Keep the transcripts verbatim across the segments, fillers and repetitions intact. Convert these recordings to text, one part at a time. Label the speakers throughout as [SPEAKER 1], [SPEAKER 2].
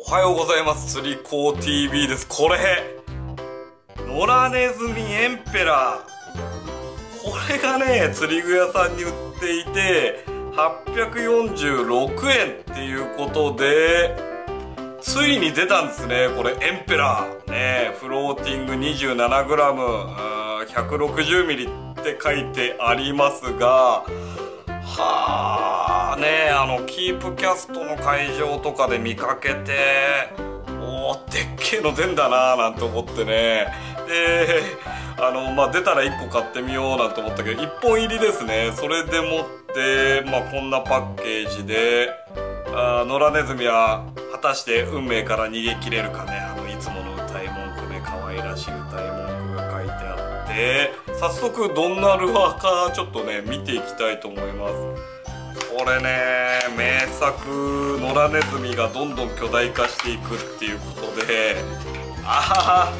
[SPEAKER 1] おはようございます。釣り子 ティーブイ です。これ野良ネズミエンペラー、これがね釣り具屋さんに売っていてはっぴゃくよんじゅうろくえんっていうことで、ついに出たんですね。これエンペラーね、フローティング にじゅうななグラム ひゃくろくじゅうミリって書いてありますが、はあね、あのキープキャストの会場とかで見かけて、おーでっけえの出んだなーなんて思ってね、であのまあ出たらいっこ買ってみようなんて思ったけどいっぽん入りですね。それでもってまあこんなパッケージで、あ野良ネズミは果たして運命から逃げ切れるかね。あのいつもの歌い文句ね、可愛らしい歌い文句が書いてあって、早速どんなルアーかちょっとね見ていきたいと思います。これね、名作野良ネズミがどんどん巨大化していくっていうことで、ああ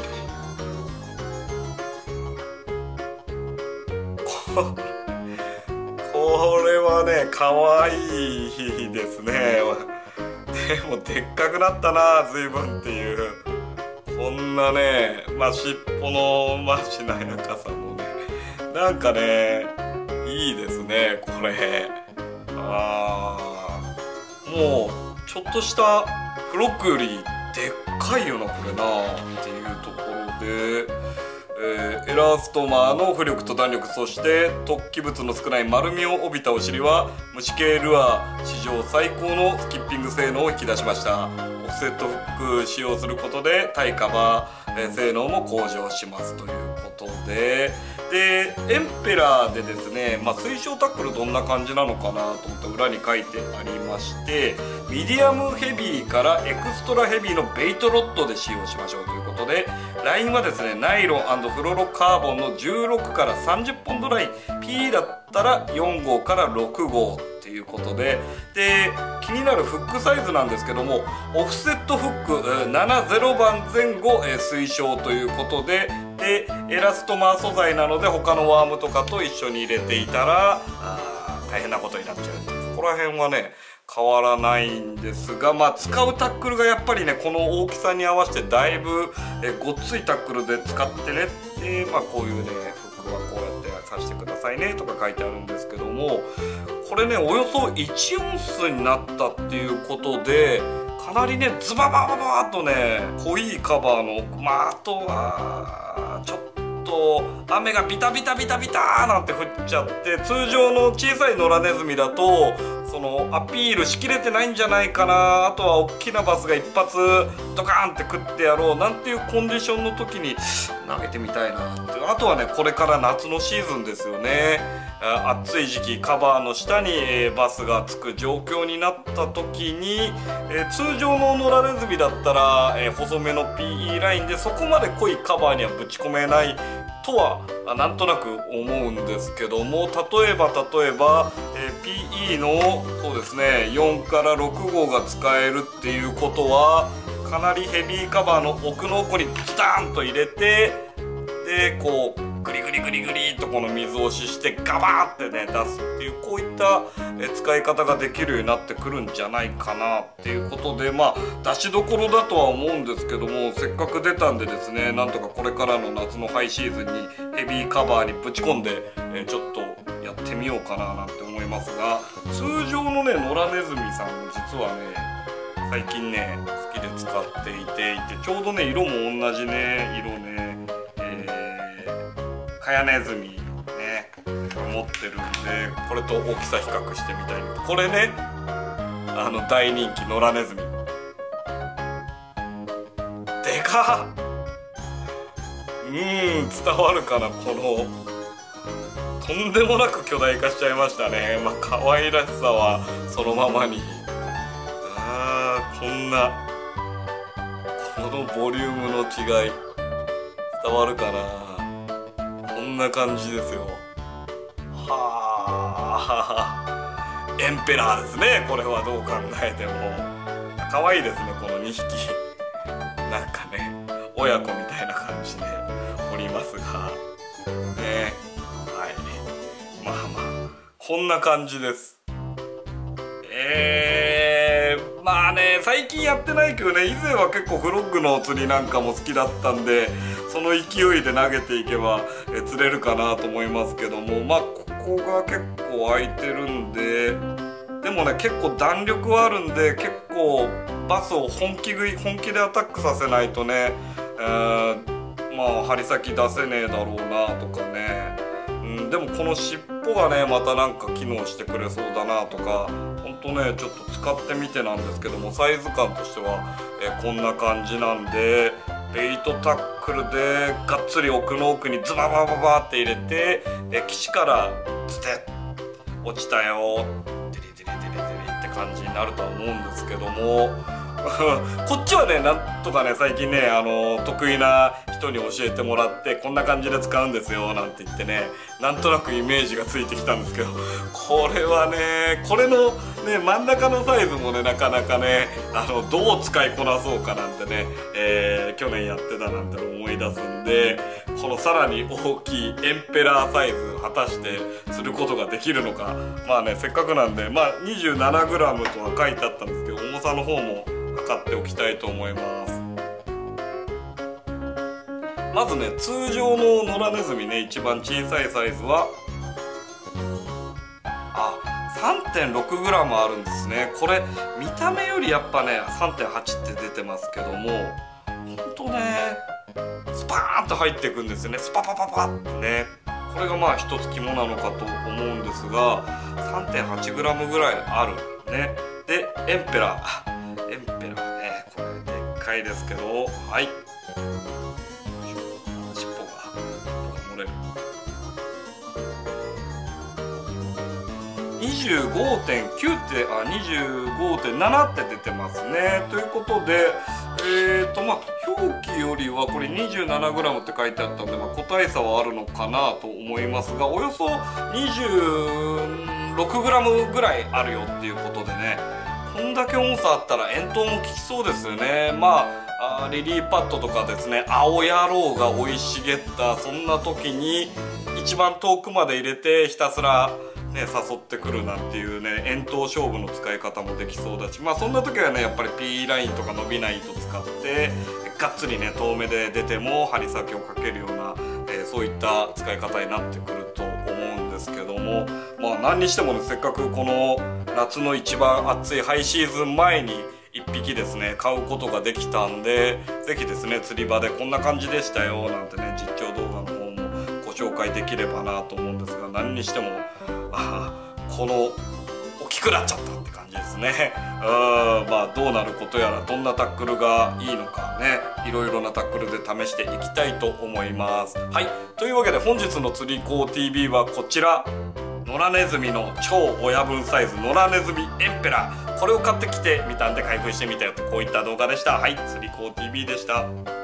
[SPEAKER 1] ここれはね可愛いですね。でもでっかくなったな随分っていう、こんなね、まあ尻尾のまあしなやかさもねなんかねいいですね。これあーもうちょっとしたフロッグよりでっかいよなこれなっていうところで、えーエラストマーの浮力と弾力、そして突起物の少ない丸みを帯びたお尻は虫系ルアー史上最高のスキッピング性能を引き出しました。オフセットフック使用することでタイカバー、えー性能も向上しますということで、でエンペラーでですね、まあ、推奨タックルどんな感じなのかなと思って裏に書いてありまして、ミディアムヘビーからエクストラヘビーのベイトロッドで使用しましょうということで、ラインはですねナイロン&フロロカーボンのじゅうろくからさんじゅっぽんドライン P だったらよん号からろく号っていうことで、で気になるフックサイズなんですけども、オフセットフックななじゅうばんぜん後推奨ということで、でエラストマー素材なので他のワームとかと一緒に入れていたらあ大変なことになっちゃう。ここら辺はね変わらないんですが、まあ使うタックルがやっぱりねこの大きさに合わせてだいぶえごっついタックルで使ってね、でまあこういうねフックはこうやって刺してくださいねとか書いてあるんですけども、これねおよそいちオンスになったっていうことで、かなりねズババババーとね濃いカバーの、まああとはちょっと雨がビタビタビタビタなんて降っちゃって、通常の小さい野良ネズミだとそのアピールしきれてないんじゃないかな、あとは大きなバスが一発ドカーンって食ってやろうなんていうコンディションの時に投げてみたいなって。あとはねこれから夏のシーズンですよね。暑い時期カバーの下にバスがつく状況になった時に、通常の野良ネズミだったら細めの ピーイー ラインでそこまで濃いカバーにはぶち込めないとはなんとなく思うんですけども、例えば例えば ピーイー のそうですねよんからろく号が使えるっていうことは、かなりヘビーカバーの奥の奥にズタンと入れて、でこうグリグリグリグリとこの水押ししてガバーってね出すっていう、こういった使い方ができるようになってくるんじゃないかなっていうことで、まあ出しどころだとは思うんですけども、せっかく出たんでですね、なんとかこれからの夏のハイシーズンにヘビーカバーにぶち込んでちょっとやってみようかななんて思いますが、通常のね野良ネズミさん実はね最近ね好きで使っていていて、ちょうどね色も同じね色ねカヤネズミね持ってるんで、これと大きさ比較してみたい。これねあの大人気野良ネズミでかっ。うーん伝わるかな、このとんでもなく巨大化しちゃいましたね。まあ可愛らしさはそのままに、あーこんなこのボリュームの違い伝わるかな。こんな感じですよ。はあエンペラーですね。これはどう考えても可愛いですね。このにひきなんかね親子みたいな感じでおりますがね。はい、まあまあこんな感じです。えー、まあね最近やってないけどね、以前は結構フロッグの釣りなんかも好きだったんで、その勢いで投げていけばえ釣れるかなと思いますけども、まあここが結構空いてるんで、でもね結構弾力はあるんで、結構バスを本気食い本気でアタックさせないとね、えー、まあ針先出せねえだろうなとかね、うん、でもこの尻尾がねまたなんか機能してくれそうだなとか、ほんとねちょっと使ってみてなんですけども、サイズ感としては、えー、こんな感じなんで、ベイトタックルでがっつり奥の奥にズババババって入れて、え岸からつて落ちたよデリデリデリデリって感じになるとは思うんですけどもこっちはねなんとかね最近ねあの得意な人に教えてもらって、こんな感じで使うんですよなんて言ってね、なんとなくイメージがついてきたんですけど、これはねこれのね真ん中のサイズもねなかなかねあのどう使いこなそうかなんてね、えー、去年やってたなんて思い出すんで、このさらに大きいエンペラーサイズ果たしてすることができるのか、まあねせっかくなんで、まあ にじゅうななグラム とは書いてあったんですけど、重さの方も測っておきたいと思います。まずね通常の野良ネズミね一番小さいサイズはあ さんてんろくグラム あるんですね。これ見た目よりやっぱね さんてんはち って出てますけども、ほんとねスパーンと入っていくんですよね、スパパパパってね。これがまあ一つ肝なのかと思うんですが さんてんはちグラム ぐらいあるね。でエンペラーエンペラーねこれでっかいですけど、はい尻尾が漏れる にじゅうごてんきゅう ってあ にじゅうごてんなな って出てますね。ということでえーとまあ表記よりはこれ にじゅうななグラム って書いてあったんで、まあ、個体差はあるのかなと思いますが、およそ にじゅうろくグラム ぐらいあるよっていうことでね、こんだけ重さあったら遠投も効きそうですよね。まあ、あリリーパッドとかですね、青野郎が生い茂ったそんな時に一番遠くまで入れてひたすらね、誘ってくるなんていうね遠投勝負の使い方もできそうだし、まあそんな時はねやっぱり P ラインとか伸びない糸使ってがっつりね遠目で出ても針先をかけるような、えー、そういった使い方になってくると思うんですけども、まあ何にしてもねせっかくこの夏の一番暑いハイシーズン前にいっぴきですね買うことができたんで、是非ですね釣り場でこんな感じでしたよなんてね実況動画の方もご紹介できればなと思うんですが、何にしてもあこの大きくなっちゃったって感じですね。うんまあどうなることやら、どんなタックルがいいのかね、いろいろなタックルで試していきたいと思います。はい、というわけで本日の釣り子 ティービー はこちら、野良ネズミの超親分サイズ野良ネズミエンペラー、これを買ってきてみたんで開封してみたよと、こういった動画でした。はい、釣り子 ティービー でした。